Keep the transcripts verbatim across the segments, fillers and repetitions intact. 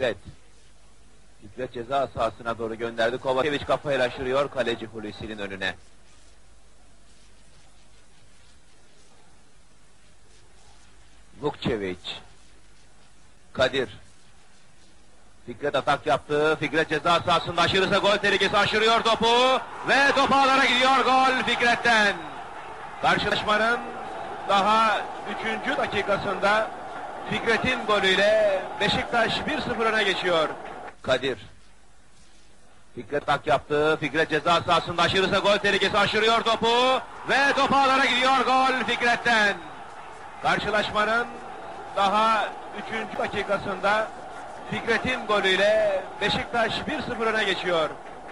Fikret. Fikret ceza sahasına doğru gönderdi. Kovačević kafayla aşırıyor kaleci Hulusi'nin önüne. Vukčević. Kadir. Fikret atak yaptı. Fikret ceza sahasında aşırırsa gol tehlikesi, aşırıyor topu ve top ağlara gidiyor. Gol Fikret'ten. Karşılaşmanın daha üçüncü dakikasında Fikret'in golüyle Beşiktaş bir sıfır öne geçiyor. Kadir. Fikret atak yaptı. Fikret ceza sahasında aşırırsa gol tehlikesi, aşırıyor topu ve top ağlara gidiyor. Gol Fikret'ten. Karşılaşmanın daha üçüncü dakikasında Fikret'in golüyle Beşiktaş bir sıfır öne geçiyor.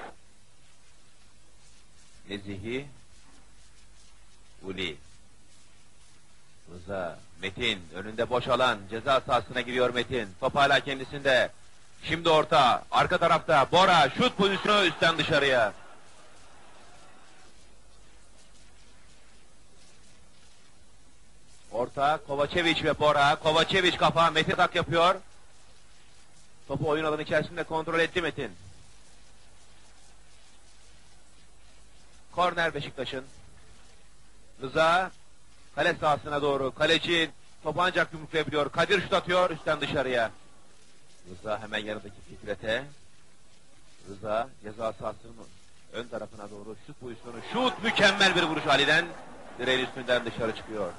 Nezihi, Uli, Rıza, Metin, önünde boş alan, ceza sahasına giriyor Metin. Top hala kendisinde. Şimdi orta, arka tarafta Bora, şut pozisyonu üstten dışarıya. Orta, Kovačević ve Bora. Kovačević kafa, Metin tak yapıyor. Topu oyun alanı içerisinde kontrol etti Metin. Korner Beşiktaş'ın. Rıza, kale sahasına doğru. Kaleci topu ancak yumruklayabiliyor. Kadir şut atıyor, üstten dışarıya. Rıza hemen yanındaki Fikret'e. Rıza ceza sahasının ön tarafına doğru şut pozisyonu. Şut, mükemmel bir vuruş Ali'den. Direğin üstünden dışarı çıkıyor.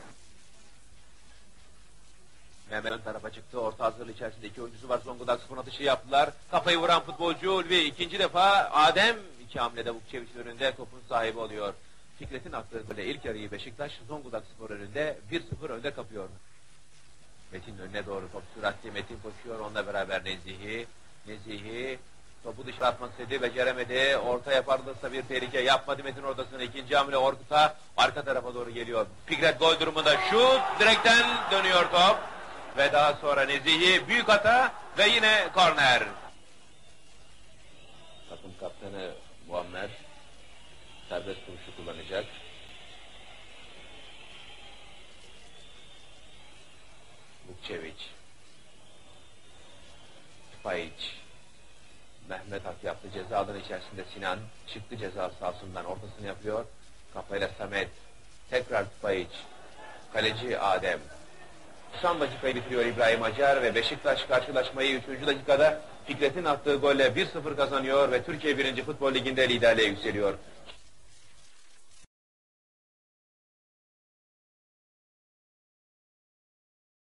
Hemen ön tarafa çıktı. Orta hazırlığı içerisinde iki oyuncusu var. Zonguldakspor atışı yaptılar. Kafayı vuran futbolcu Ulvi. İkinci defa Adem iki hamlede Vukčević önünde topun sahibi oluyor. Fikret'in attığı golle ilk yarıyı Beşiktaş Zonguldakspor önünde bir sıfır önde kapıyor. Metin önüne doğru top süratli. Metin koşuyor. Onunla beraber Nezihi. Nezihi topu dışarı atmak istedi. Beceremedi. Orta yaparlarsa bir tehlike. Yapmadı Metin ortasına. İkinci hamle Orkut'a. Arka tarafa doğru geliyor. Fikret gol durumunda şut. Direkten dönüyor top. Ve daha sonra Nezihi büyük hata ve yine korner. Takım kaptanı Muammer serbest vuruşu kullanacak. Vukčević, Tüpayić, Mehmet hak yaptı. Ceza alanı içerisinde Sinan çıktı ceza sahasından, ortasını yapıyor. Kafayla Samet, tekrar Tüpayić, kaleci Adem. doksan dakikayı bitiriyor İbrahim Acar ve Beşiktaş karşılaşmayı üçüncü dakikada Fikret'in attığı golle bir sıfır kazanıyor ve Türkiye birinci Futbol Ligi'nde liderliğe yükseliyor.